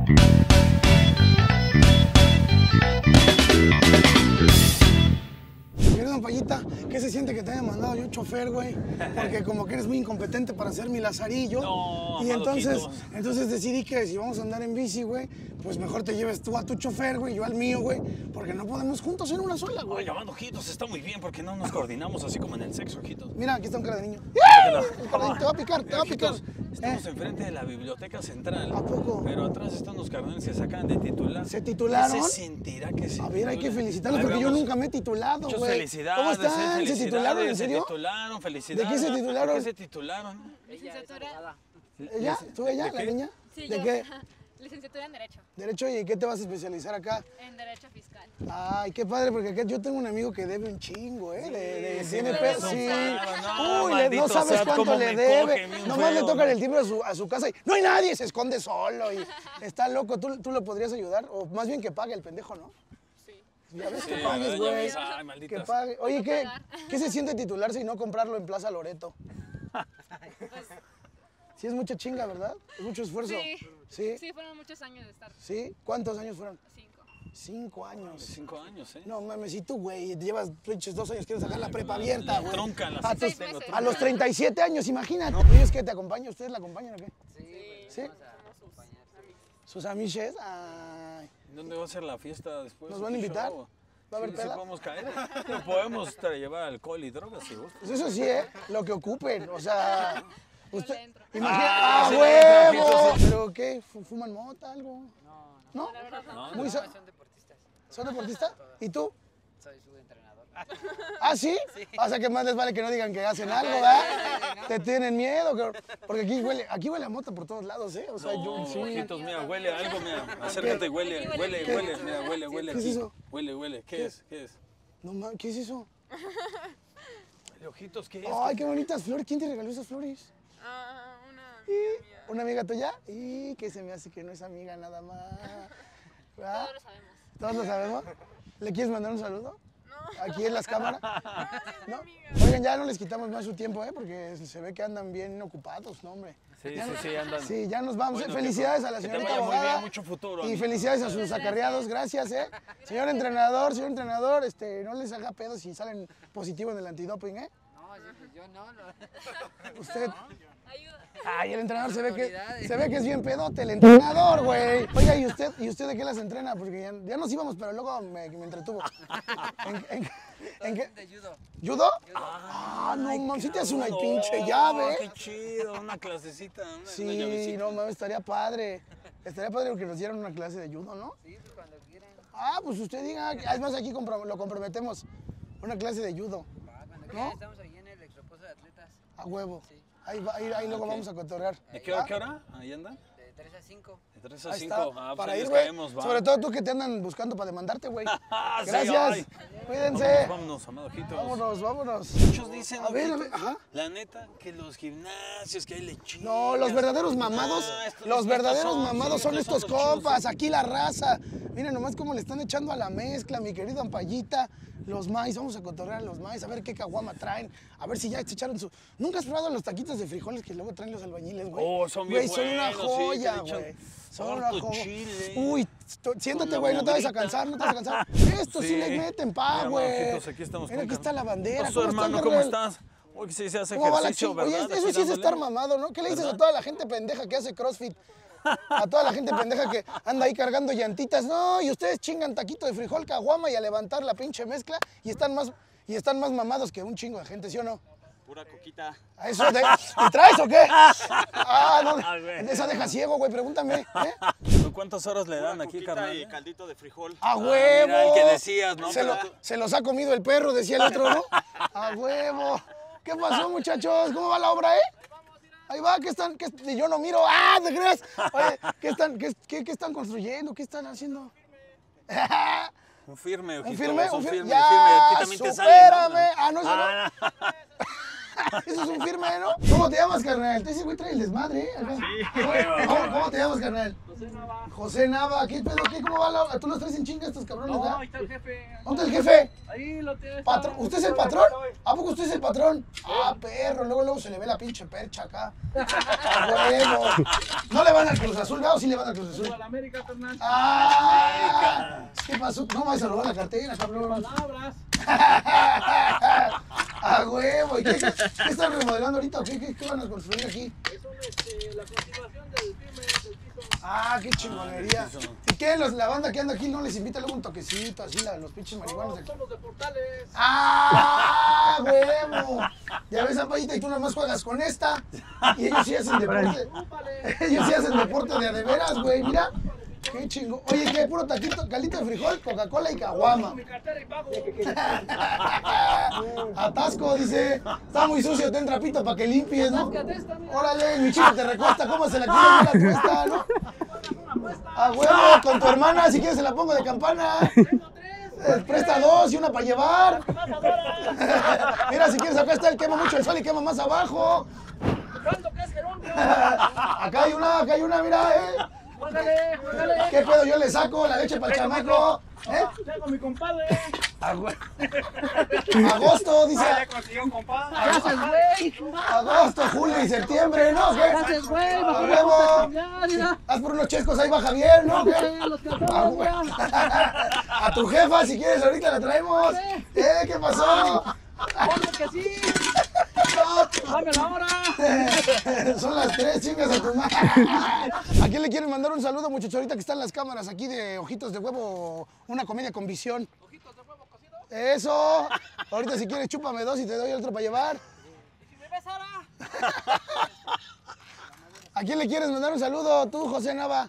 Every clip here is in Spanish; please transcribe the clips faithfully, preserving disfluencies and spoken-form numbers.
Don Payita, ¿qué se siente que te haya mandado yo un chofer, güey? Porque como que eres muy incompetente para hacer mi lazarillo. No, y entonces, Madoquitos. entonces decidí que si vamos a andar en bici, güey, pues mejor te lleves tú a tu chofer, güey, yo al mío, güey, porque no podemos juntos en una sola, güey. Oye, llamando ojitos, está muy bien porque no nos coordinamos así como en el sexo, ojitos. Mira, aquí está un cara de niño. Mira, El cara de niño, te va a picar, te va a picar. Ojitos, estamos Eh, enfrente de la biblioteca central. ¿A poco? Pero atrás están los carnales que se acaban de titular. ¿Se titularon? ¿Qué se sentirá que se A ver, hay que titulen? felicitarlos A ver, porque yo vamos. nunca me he titulado, Muchas güey. felicidades. ¿Cómo eh, están? ¿Se felicidades, titularon, en serio? Se titularon, felicidades. ¿De qué se titularon? ¿De qué se titularon? Licenciatura. ¿Ella? ¿Tú, ella, ¿De la qué? niña? Sí, ¿De yo. qué? Licenciatura en Derecho. Derecho, ¿y qué te vas a especializar acá? En Derecho Fiscal. Ay, qué padre, porque acá yo tengo un amigo que debe un chingo, ¿eh? De, de, sí, tiene me pe- pasó, sí. claro, no, Uy, le- no maldito sabes sea, cuánto cómo le me debe. coge bien Nomás le feo. tocan el timbre a su, a su casa y no hay nadie, se esconde solo y está loco. ¿Tú, tú lo podrías ayudar? O más bien que pague el pendejo, ¿no? Sí. Ya ves Sí, que ya pagues, ves, güey. ves, ay, Que malditas. pague. Oye, ¿qué, pagar. ¿qué se siente titularse y no comprarlo en Plaza Loreto? Pues, Sí es mucha chinga, ¿verdad? Es mucho esfuerzo. sí. ¿Sí? Sí, fueron muchos años de estar. ¿Sí? ¿Cuántos años fueron? Cinco. Cinco años. Cinco años, ¿eh? No mames, si tú, güey, llevas pinches dos años, quieres sacar la prepa abierta, la güey. tronca, la a, tus- seis meses. a los treinta y siete años, imagínate. ¿Y es que te acompaña? ¿Ustedes la acompañan o qué? Sí. ¿Sí? ¿Sus amiches? Ay. ¿Dónde va a ser la fiesta después? ¿Nos van a ¿Qué invitar? show? ¿Va a haber Sí, sí peda? podemos caer. No podemos tra- llevar alcohol y drogas si gustas. Pues eso sí, ¿eh? Lo que ocupen, o sea... Usted, le entro. imagina, Ah, ¡ah, sí, huevo! sí, sí. ¿Pero qué? ¿Fu- ¿Fuman mota, algo? No, ¿no? No, Muy no. sa- Son deportistas. ¿Son deportistas? ¿Y tú? Soy su entrenador. ¿Ah, sí? O sea, que más les vale que no digan que hacen algo, ¿verdad? Te tienen miedo, cabrón. Porque aquí huele, aquí huele a mota por todos lados, ¿eh? O sea, yo No, sí. ojitos, mira, huele a algo, mira. Acércate, huele, Aquí huele huele, bien. huele, mira, huele, huele ¿Qué es aquí. eso? Huele, huele. ¿Qué es? ¿Qué es? No mames, ¿qué es eso? Ay, ojitos, ¿qué es? Ay, qué bonitas flores. ¿Quién te regaló esas flores? Ah, una ¿Y? amiga mía. ¿Una amiga tuya? Y que se me hace que no es amiga nada más. ¿Verdad? Todos lo sabemos. ¿Todos lo sabemos? ¿Le quieres mandar un saludo? No. ¿Aquí en las cámaras? es mi ¿No? amiga. Oigan, ya no les quitamos más su tiempo, ¿eh? Porque se ve que andan bien ocupados, ¿no, hombre? Sí, Ya sí, no- sí, andan. Sí, ya nos vamos. Bueno, ¿eh? Felicidades que- a la que te señorita vaya muy abogada. bien, mucho futuro, Y amigo. felicidades a sus acarreados, gracias, ¿eh? Señor entrenador, señor entrenador, este, no les haga pedo si salen positivo en el antidoping, ¿eh? No, sí, pues yo no. no. Usted... Ayuda. Ay, el entrenador se ve que Autoridades. se ve que es bien pedote, el entrenador, güey. Oiga, ¿y usted, ¿y usted de qué las entrena? Porque ya, ya nos íbamos, pero luego me, me entretuvo. ¿En, en- en qué? De judo. ¿Judo? Ah, no, mames, si te hace una No, pinche llave. Qué chido, una clasecita, una, una Sí, llavecita. no mames, estaría padre. Estaría padre que nos dieran una clase de judo, ¿no? Sí, pues cuando quieran. Ah, pues usted diga, además aquí compro- lo comprometemos. Una clase de judo, Va, cuando quieran. Estamos ahí en el exposo de atletas. a huevo. Sí. Ahí, va- ahí, ahí luego Ok. vamos a cotorrear. ¿De qué hora, qué hora? ¿Ahí andan? De tres a cinco. De tres a Ahí cinco. está, Ah, pues para ahí ir, les güey. caemos, va. Sobre todo tú que te andan buscando para demandarte, güey. Ah, sí, Gracias. ay. Cuídense. Vámonos, amado ojitos. Vámonos, vámonos. Muchos dicen, A ver, a ojitos, ver, ajá. la neta, que los gimnasios, que hay lechitas. No, los verdaderos mamados, Ah, estos- los estos verdaderos son, mamados sí, son estos estos los chidos, compas, sí. aquí la raza. Miren nomás cómo le están echando a la mezcla, mi querido Ampallita. Los maíz, vamos a cotorrear los maíz, a ver qué caguama traen, a ver si ya se echaron su... ¿Nunca has probado los taquitos de frijoles que luego traen los albañiles, güey? Oh, son bien Güey, son una buenos, sí, que joya, le echan güey. Son una harto joya. chile. Uy, to- siéntate, Con güey, no te vas a mobrita. cansar, no te vas a cansar. Estos sí, Sí. les meten pa, Mira, güey. mamojitos, aquí estamos Mira, con aquí está la bandera. ¿Qué pasó, ¿Cómo estás, hermano? ¿Cómo carnal? estás? Hoy sí se hace ¿Cómo va la ejercicio, ching- Oye, ¿verdad? eso Aquí sí es dándole. estar mamado, ¿no? ¿Qué le dices ¿Verdad? a toda la gente pendeja que hace CrossFit? A toda la gente pendeja que anda ahí cargando llantitas. No, y ustedes chingan taquito de frijol, caguama y a levantar la pinche mezcla y están más, y están más mamados que un chingo de gente, ¿sí o no? Pura coquita. ¿A eso de, ¿y traes o qué? Ah, no, Ah, güey. esa deja ciego, güey, pregúntame. ¿eh? ¿Tú ¿Cuántas horas le dan Pura aquí, coquita carnal? y caldito de frijol. ¡A Ah, huevo! mira, el que decías, ¿no? Se, lo- se los ha comido el perro, decía el otro, ¿no? ¡A huevo! ¿Qué pasó, muchachos? ¿Cómo va la obra, eh? Ahí va, ¿qué están? Qué, y yo no miro. ¡Ah, te creas! Oye, ¿qué están, qué, qué, qué están construyendo? ¿Qué están haciendo? Un firme, ojito. ¿Un firme? Un ¿Un firme, firme? firme. A ti ¡Ya! también te sale, ¡Supérame! ¿no? Ah, no, ese no. Ah, no. Eso es un firme, ¿no? ¿Cómo te llamas, carnal? Ese güey trae el desmadre, ¿eh? Acá. ¿Cómo, ¿Cómo te llamas, carnal? José Nava. José Nava, ¿qué pedo? ¿Qué? ¿Cómo va la...? ¿Tú los traes en chinga estos cabrones, No, ¿verdad? ahí está el jefe. ¿Dónde está el jefe? Ahí lo tienes. Patrón. ¿Usted es el patrón? ¿A poco usted es el patrón? Ah, perro, luego luego se le ve la pinche percha acá. A huevo. ¿No le van al Cruz Azul, ¿verdad? ¿O sí le van al Cruz Azul? A la América, carnal. ¡Ah! ¿Qué pasó? No me vas a robar la cartera, cabrón. Palabras. ¡A huevo! ¿Y qué, qué, qué están remodelando ahorita? ¿Qué, qué, qué van a construir aquí? Es un, este, la continuación del firme del piso. Ah, qué chingonería. ¿Y qué? Los, la banda que anda aquí no les invita luego un toquecito, así, la, los pinches marihuanos de aquí. Son los de Portales. ¡Ah, huevo! Ya ves, Zapayita, y tú nomás juegas con esta. Y ellos sí hacen deporte. Ellos sí hacen deporte de a de veras, güey. Mira. Qué chingo. Oye, ¿qué? Puro taquito, calito de frijol, Coca-Cola y caguama. Mi cartera y pago. Atasco, dice. Está muy sucio, ten trapito para que limpies, ¿no? Órale, mi chico te recuesta, ¿cómo se la quiere la cuesta, no? A huevo, con tu hermana, si quieres se la pongo de campana. Eh, presta dos y una para llevar. Mira, si quieres, acá está el quema mucho el sol y quema más abajo. Acá hay una, acá hay una, mira, eh. Juégale, juégale. ¿Qué pedo? Yo le saco la leche para el chamaco. ¿Eh? Tengo mi compadre. Agosto, dice. Ya consiguió un compadre. Gracias, güey. Agosto, julio y septiembre, ¿no? ¿Qué? Gracias, güey. A Bajo huevo. la mira. Haz por unos chescos ahí va Javier, ¿no? ¿Qué? Los A, calzones, hue- mira. a tu jefa, si quieres, ahorita la traemos. ¿Eh? ¿Qué pasó? Ponle que sí. Dame la hora. Son las tres, chingas a tu madre. ¿A quién le quieren mandar un saludo, muchachos? Ahorita que están las cámaras aquí de Ojitos de Huevo, una comedia con visión. Ojitos de huevo cocido. Eso. Ahorita si quieres, chúpame dos y te doy otro para llevar. Y si me ves ahora. ¿A quién le quieres mandar un saludo? Tú, José Nava.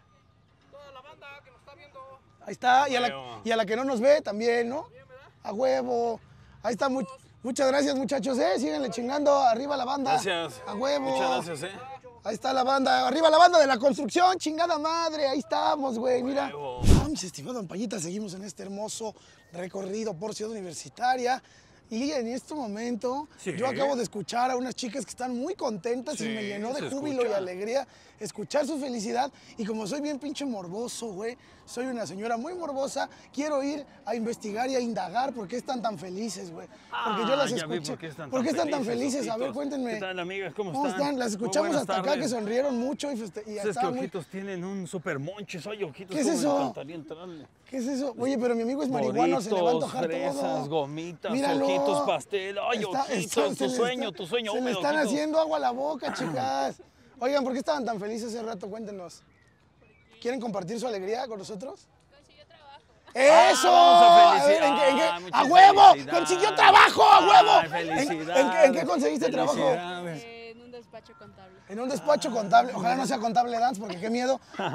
Toda la banda que nos está viendo. Ahí está. Y a la, y a la que no nos ve también, ¿no? A huevo. Ahí está. Mu muchas gracias, muchachos, ¿eh? Síganle chingando. Arriba la banda. Gracias. A huevo. Muchas gracias, ¿eh? Ahí está la banda. Arriba la banda de la construcción. Chingada madre. Ahí estamos, güey. Mira. Huevo. Ah, mis estimados ampañitas, seguimos en este hermoso recorrido por Ciudad Universitaria. Y en este momento, Sí. yo acabo de escuchar a unas chicas que están muy contentas y Sí, me llenó de se júbilo y escucha. alegría escuchar su felicidad. Y como soy bien pinche morboso, güey, soy una señora muy morbosa, quiero ir a investigar y a indagar por qué están tan felices, güey. Porque yo Ah, las ya vi escuché. ¿Por qué están, ¿Por qué están tan felices? A ver, Ojitos? cuéntenme. ¿Qué tal, amigas? ¿Cómo, ¿Cómo están? Las Muy escuchamos buenas hasta acá tardes. que sonrieron mucho y, feste- y Es que estaban muy... Ojitos tienen un super monches. Oye, Ojitos, ¿Qué es cómo eso? me encantaría entrarle. ¿Qué es eso? Oye, pero mi amigo es marihuano, se le va a Doritos, antojar fresas, todo. gomitas, Míralo. Ojitos, pastel. Ay, Está- Ojitos, está- se tu le sueño, está- tu sueño Se le húmedo, están Ojitos. haciendo agua a la boca, chicas. Oigan, ¿por qué estaban tan felices hace rato? Cuéntenos. ¿Quieren compartir su alegría con nosotros? Consiguió trabajo. ¡Eso! vamos a A ver, ¿en qué- en qué- felicitar. ¡A Muchas huevo! felicidades. ¡Consiguió trabajo! ¡A huevo! Ay, ¿En- ¿En, felicidades. qué- en qué conseguiste trabajo? Felicidades. Eh, en un despacho contable. En un despacho contable. Ojalá no sea contable dance, porque qué miedo.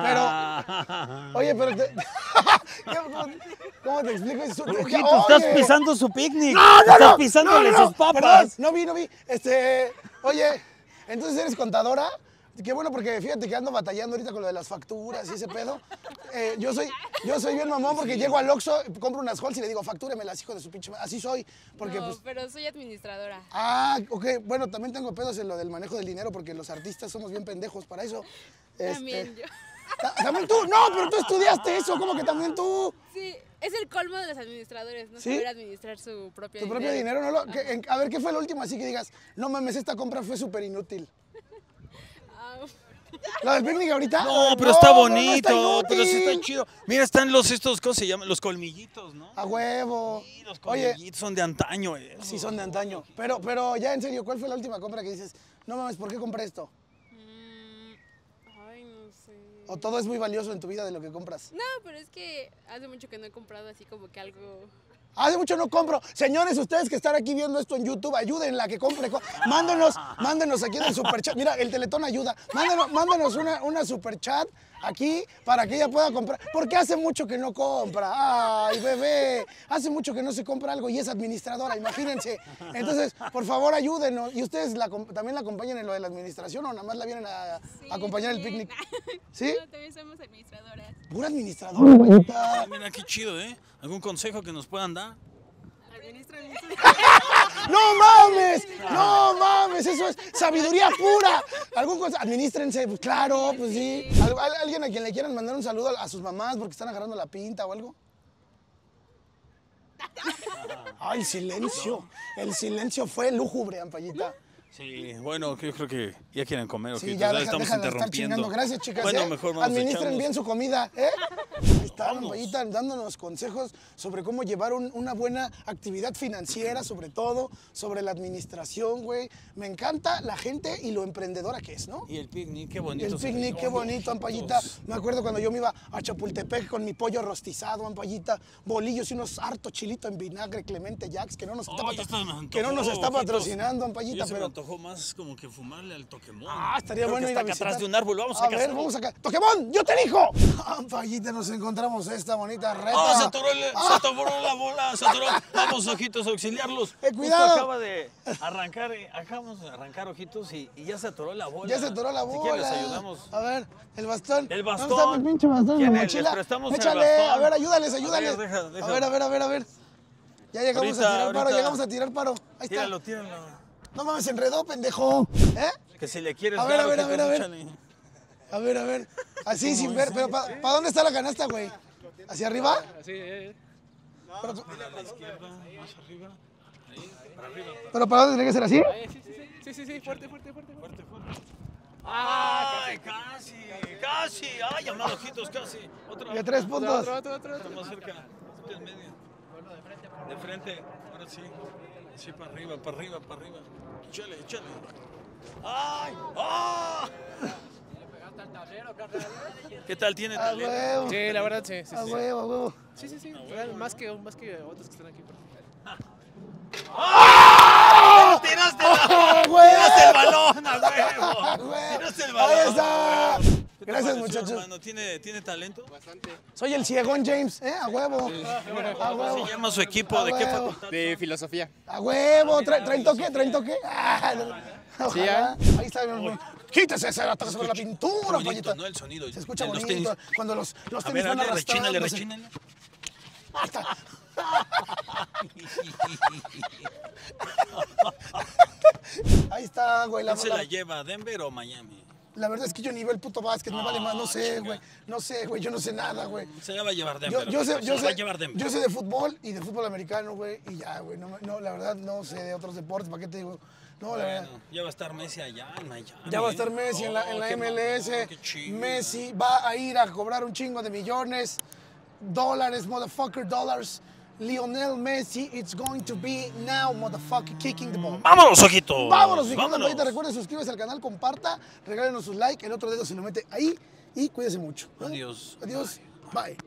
Pero, oye, pero te... ¿Cómo, cómo te explico eso? Ojitos, estás Oye. pisando su picnic. ¡No, no, estás no! pisándole no, no, sus papas. Perdón, no vi, no vi. Este, oye, entonces eres contadora. Qué bueno, porque fíjate que ando batallando ahorita con lo de las facturas y ese pedo. Eh, yo soy yo soy bien mamón porque llego al Oxxo, compro unas Halls y le digo, factúremelas, hijo de su pinche madre. Así soy, porque No, pues... pero soy administradora. Ah, ok. Bueno, también tengo pedos en lo del manejo del dinero porque los artistas somos bien pendejos para eso. Este, También yo. ta- ¿También tú? No, pero tú estudiaste eso. ¿Cómo que también tú? Sí, es el colmo de los administradores, no ¿Sí? saber administrar su propio Tu dinero. propio dinero, ¿no? Lo, que- en- a ver, ¿qué fue lo último así que digas? No mames, esta compra fue súper inútil. Ah, ¿Lo del picnic ahorita? No, pero está no, no bonito, está pero sí está inútil. chido. Mira, están los estos, ¿cómo se llaman? Los colmillitos, ¿no? A huevo. Sí, los Oye, colmillitos son de antaño, eh. sí son de antaño. Pero, pero ya en serio, ¿cuál fue la última compra que dices? No mames, ¿por qué compré esto? mm, ay, no sé. ¿O todo es muy valioso en tu vida de lo que compras? No, pero es que hace mucho que no he comprado así como que algo... Hace mucho no compro. Señores, ustedes que están aquí viendo esto en YouTube, ayúdenla a que compre. co- Mándenos, mándenos aquí en el superchat. Mira, el Teletón ayuda. Mándenos, mándenos una, una superchat aquí para que ella pueda comprar. Porque hace mucho que no compra. Ay, bebé. Hace mucho que no se compra algo y es administradora, imagínense. Entonces, por favor, ayúdenos. ¿Y ustedes la acom- también la acompañan en lo de la administración o nada más la vienen a, Sí, a acompañar el también. picnic? ¿Sí? No, también somos administradoras. Pura administradora, bonita. Ah, mira qué chido, ¿eh? ¿Algún consejo que nos puedan dar? Administran ¡No mames! ¡No mames! Eso es sabiduría pura. ¿Algún cosa? Administrense, pues claro, pues sí. ¿Al- al- ¿Alguien a quien le quieran mandar un saludo a, a sus mamás porque están agarrando la pinta o algo? ¡Ay, silencio! El silencio fue lúgubre, Ampallita. Sí, bueno, yo creo que ya quieren comer, ¿ok? Sí, Entonces ya ya deja, estamos deja de estar interrumpiendo. chingando. Gracias, chicas. Bueno, ¿eh? mejor nos Administren echamos. bien su comida, ¿eh? Ahí está, Vámonos. Ampallita, dándonos consejos sobre cómo llevar un- una buena actividad financiera, sobre todo, sobre la administración, güey. Me encanta la gente y lo emprendedora que es, ¿no? Y el picnic, qué bonito. El se picnic, ve. qué bonito, Ampallita. Me acuerdo cuando yo me iba a Chapultepec con mi pollo rostizado, Ampallita, bolillos y unos harto chilito en vinagre, Clemente Jax, que no nos está, Ay, patro- esto me antojó, que no nos está ojitos. patrocinando, Ampallita, Ya se me pero... antojó más como que fumarle al Toquemón. Ah, estaría Creo bueno que ir a está acá visitar. atrás de un árbol. Vamos a, A ver, cazarlo. vamos acá. ¡Toquemón! ¡Yo te dijo! Ampallita, nos encontramos esta bonita reta. ¡Oh, se atoró, el- Ah, se atoró la bola! ¡Se atoró! Vamos, ojitos, a auxiliarlos. Eh, cuidado. Justo acaba de arrancar, eh, acabamos de arrancar, ojitos, y, y ya se atoró la bola. Ya se atoró la bola. Si quieren, les ayudamos. A ver, el bastón. El ¿Dónde bastón. está mi pinche bastón en la ¿Quieren? mochila? Les prestamos el Échale, bastón. a ver, ayúdales, ayúdales. A ver, deja, deja. A ver, a ver, a ver, a ver. Ya llegamos Ahorita, a tirar paro, ahorita. llegamos a tirar paro. Ahí está. Tíralo, tíralo. No mames, se enredó, pendejo. ¿Eh? Que si le quieres A ver, dar, a ver, a ojitos, ver, a ver. échale. A ver, a ver. Así, sin ver. Pero ¿para dónde está la canasta, güey? ¿Hacia arriba? Sí, eh, eh. Pero, A la izquierda, más arriba. Ahí, para arriba. ¿Pero para dónde tiene que ser así? Eh, sí, sí, sí, sí, sí, sí, fuerte, fuerte, fuerte, fuerte. Fuerte, fuerte. ¡Ay, casi! ¡Casi! ¡Ay, llamado ojitos, casi! Otra. De tres puntos. Otro, otro, otro, Está otro. más cerca. Ponte en medio. De frente. Ahora sí. Sí, para arriba, para arriba, para arriba. Échale, échale. ¡Ay! ¡Ah! ¿Qué tal tiene A talento? huevo. Sí, la verdad, sí, sí, A sí. huevo, a huevo. Sí, sí, sí, real, más que, más que otros que están aquí. ¡Ah! ¡Tiraste, la... ¡Ah, güey! ¡Tiraste el balón, a huevo! ¡Ah, güey! ¡Tiraste el balón! Ahí está. ¿Qué te Gracias, pareció, muchachos. hermano? ¿Tiene, ¿Tiene talento? Soy el ciegón James, ¿eh? A huevo. A ¿Cómo huevo. se llama su equipo? A ¿De qué huevo. facultad? De filosofía. A huevo. ¿Traen traen toque? ¿Traen toque? Ah, no. Sí, Ojalá. Ahí está. Quítese ese atrás sobre la pintura, Bonito, pollita. ¿no? El sonido. Se escucha de los bonito. tenis. Cuando los, los A tenis ver, van hazle, rechínale, arrastrándose. rechínale. Ahí está. Ahí está, güey. La, ¿Quién se la- la lleva, Denver o Miami? la verdad es que yo ni veo el puto básquet, me vale más. No sé, güey. No sé, güey. Yo no sé nada, güey. Se la va a llevar Yo, Denver. yo sé, se yo la va a sé, llevar Denver. yo sé de fútbol y de fútbol americano, güey, y ya, güey, no, me- no, la verdad no sé de otros deportes, ¿para qué te digo? No, la verdad. Bueno, ya va a estar Messi allá en Miami. Ya va a estar Messi en la, en la Oh, qué M L S, mamón, qué chido. Messi va a ir a cobrar un chingo de millones, dólares, motherfucker, dollars. Lionel Messi, it's going to be now, motherfucker, kicking the ball. ¡Vámonos, ojitos! Vámonos, mi querido ¡Vámonos! Ampallita. Recuerden suscribirse al canal, comparta, regálenos su like, el otro dedo se lo mete ahí y cuídese mucho. ¿no? Adiós. Adiós. Bye.